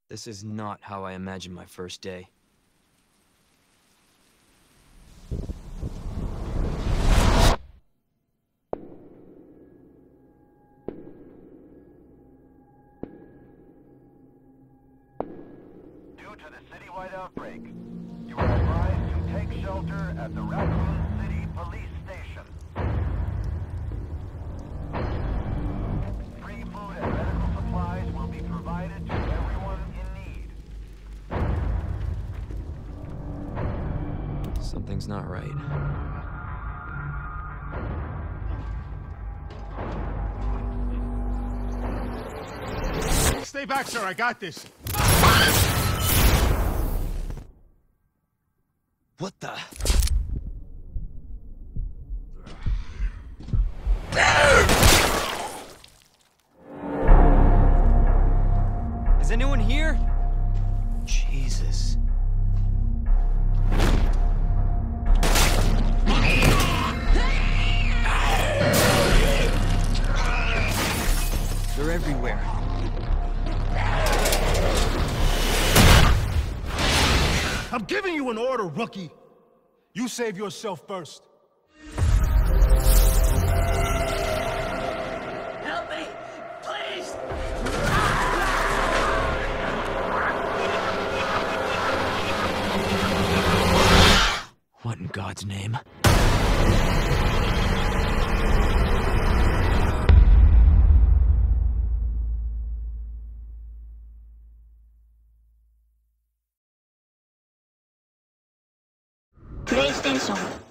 This is not how I imagined my first day. Due to the citywide outbreak, you are advised to take shelter at the Raccoon City Police Station. Free food and medical supplies will be provided to everyone in need. Something's not right. Stay back, sir. I got this. What the? Is anyone here? Jesus. They're everywhere. I'm giving you an order, rookie. You save yourself first. Help me! Please! What in God's name? PlayStation